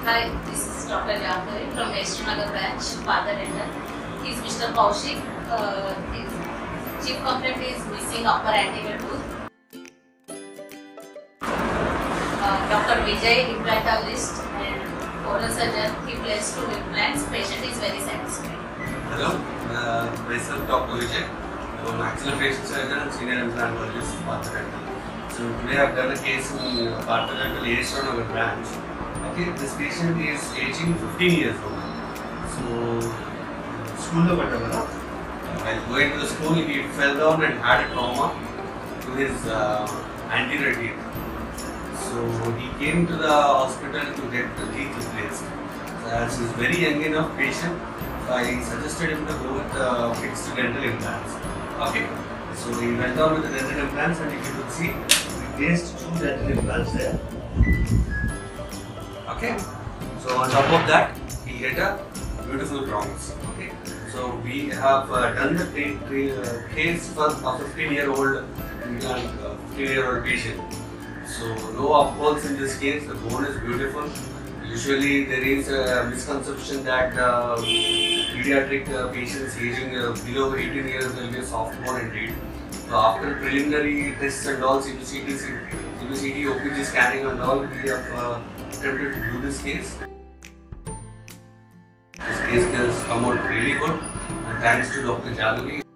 Hi, this is Dr. Jafari from Nagar branch, Partha Dental. He is Mr. Kaushik. His chief complaint is missing upper anterior tooth. Dr. Vijay, implantologist and oral surgeon, he placed 2 implants. Patient is very satisfied. Hello, myself Dr. Vijay. I'm an maxillofacial surgeon and senior implantologist at Partha Dental. So today I've done a case in Partha Dental Nagar branch. Okay, this patient is aging 15 years old. So, school while going to the school, he fell down and had a trauma to his anterior teeth. So he came to the hospital to get the teeth replaced. So as he is very young enough patient, I suggested him to go with fixed dental implants. Okay, so he went on with the dental implants, and if you could see, we placed 2 dental implants there. Okay, so on top of that, he had a beautiful promise. Okay, so we have done the case for a 15-year-old implant, 15-year-old patient. So no upholds in this case. The bone is beautiful. Usually there is a misconception that pediatric patients aging below 18 years will be a soft bone indeed. So after preliminary tests and all, CBCT, OPG scanning and all, we have attempted to do this case. This case has come out really good, and thanks to Dr. Jaluri.